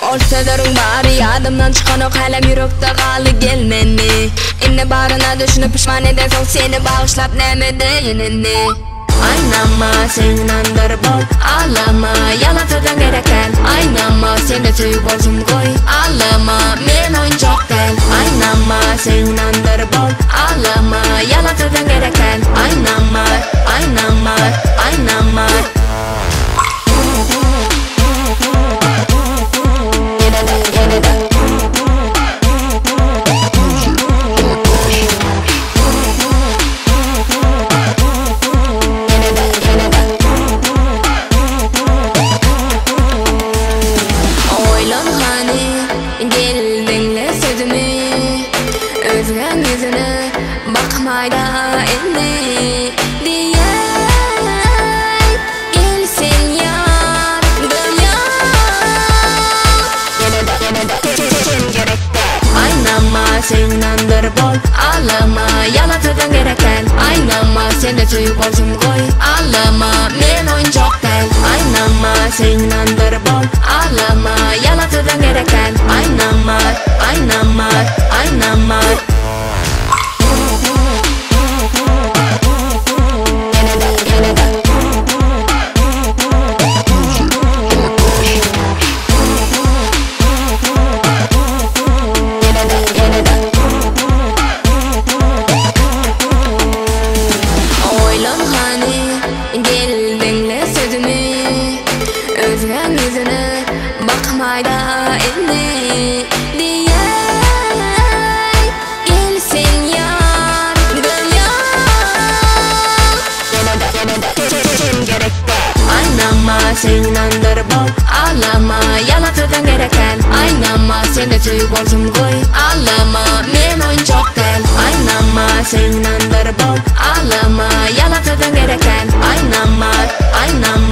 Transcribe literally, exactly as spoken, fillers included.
Ortalaring bari yadımdan çıkan o kalem yürekte kaldı gelmeni. İnne barına düşünüp pişman eden son seni bağışlap neme değinini. Aynama sen inandır bol ağlama yalatıdan gereken. Aynama sen de tüy bozum koy ağlama men oyuncak del. Aynama sen inandır bol ağlama yalatıdan gereken. Aynama aynama aynama özgen yüzüne bakmayda inni diyey gelsin yar dünya. Yine de yine de seçim gerekti. Aynama sen inandır bol ağlama yalatıdan gereken. Aynama sen de tüy bozum koy ağlama men oyuncak del. Aynama sen inandır bol ağlama yalatıdan gereken. Aynama aynama aynama özgen yüzüne bakmayda inni diyey gelsin yar dünya. Yine de yine de seçim gerekti. Aynama sen inandır bol ağlama yalatıdan gereken. Aynama sen de tüy bozum koy ağlama men oyuncak del. Aynama sen inandır bol ağlama yalatıdan gereken. Aynama aynama